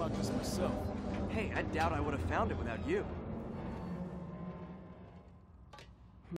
found this myself. Hey, I doubt I would have found it without you.